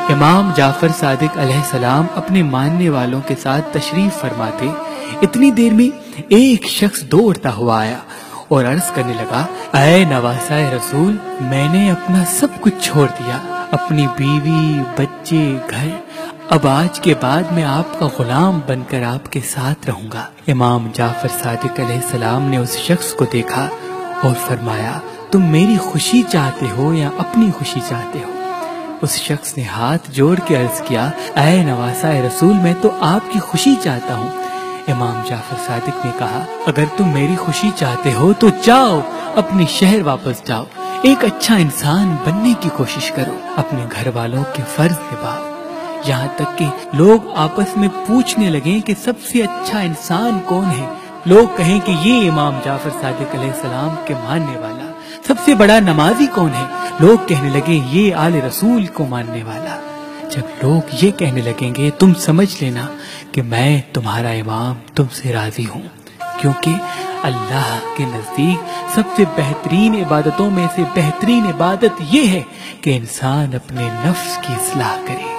امام جعفر صادق علیہ السلام اپنے ماننے والوں کے ساتھ تشریف فرماتے، اتنی دیر میں ایک شخص دوڑتا ہوا آیا اور عرض کرنے لگا، اے نواسائے رسول، میں نے اپنا سب کچھ چھوڑ دیا، اپنی بیوی، بچے، گھر، اب آج کے بعد میں آپ کا غلام بن کر آپ کے ساتھ رہوں گا۔ امام جعفر صادق علیہ السلام نے اس شخص کو دیکھا اور فرمایا، تم میری خوشی چاہتے ہو یا اپنی خوشی چاہتے ہو؟ اس شخص نے ہاتھ جوڑ کے عرض کیا، اے نواسائے رسول، میں تو آپ کی خوشی چاہتا ہوں۔ امام جعفر صادق نے کہا، اگر تم میری خوشی چاہتے ہو تو جاؤ، اپنے شہر واپس جاؤ، ایک اچھا انسان بننے کی کوشش کرو، اپنے گھر والوں کے فرض نبھاؤ، یہاں تک کہ لوگ آپس میں پوچھنے لگیں کہ سب سے اچھا انسان کون ہے، لوگ کہیں کہ یہ امام جعفر صادق علیہ السلام کے ماننے والا۔ سب سے بڑا نمازی کون ہے، لوگ کہنے لگے یہ آل رسول کو ماننے والا۔ جب لوگ یہ کہنے لگیں گے تم سمجھ لینا کہ میں تمہارا امام تم سے راضی ہوں، کیونکہ اللہ کے نزدیک سب سے بہترین عبادتوں میں سے بہترین عبادت یہ ہے کہ انسان اپنے نفس کی اصلاح کرے۔